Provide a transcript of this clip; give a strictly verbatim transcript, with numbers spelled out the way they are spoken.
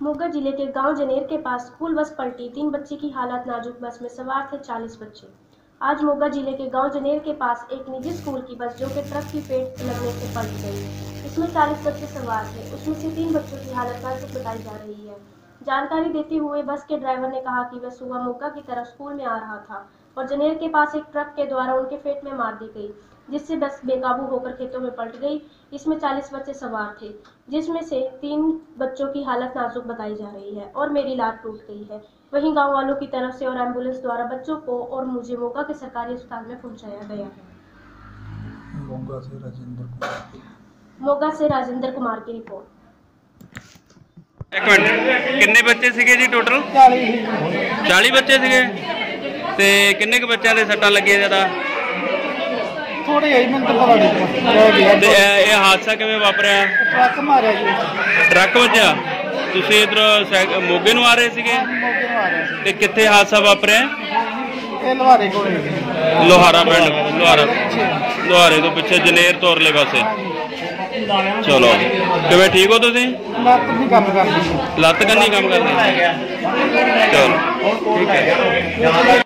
मोगा जिले के गांव जनेर के पास स्कूल बस पलटी, तीन बच्चे की हालत नाजुक। बस में सवार थे चालीस बच्चे। आज मोगा जिले के गांव जनेर के पास एक निजी स्कूल की बस जो कि ट्रक की पेट लगने से पलट गई। इसमें चालीस बच्चे सवार थे, उसमें से तीन बच्चों की हालत नाजुक बताई जा रही है। जानकारी देते हुए बस के ड्राइवर ने कहा कि वह सुबह मोगा की तरफ स्कूल में आ रहा था और जनेर के पास एक ट्रक के द्वारा उनके पेट में मार दी गई, जिससे बस बेकाबू होकर खेतों में पलट गई। इसमें चालीस बच्चे सवार थे, जिसमें से तीन बच्चों की हालत नाजुक बताई जा रही है और मेरी लात टूट गई है। वहीं गांव वालों की तरफ से और एम्बुलेंस द्वारा बच्चों को और मुझे मोगा के सरकारी अस्पताल में पहुंचाया गया है। मोगा से राजेंद्र कुमार मोगा से राजेंद्र कुमार की रिपोर्ट। एक मिनट, कितने बच्चे सीगे जी टोटल? चालीस बच्चे सीगे ते किन्ने के बच्चों के सट्टां लगियां ज्यादा? थोड़े ही मैं पता नहीं ते ये हादसा किवें वापरिया? ट्रक मारे जी। ट्रक वज्जिया? तुसीं इधर मोगे नूं आ रहे सीगे मोगे नूं आ रहे सी। ते कित्थे हादसा वापरिया? ये लोहारे कोल लोहारा पिंड, लोहारा लोहारे तो पिछे जनेर तो उरले पासे। चलो, किवें ठीक हो तुसीं? लत्त नहीं काम करदी। लत्त कन्नी काम करदी? चलो ठीक है।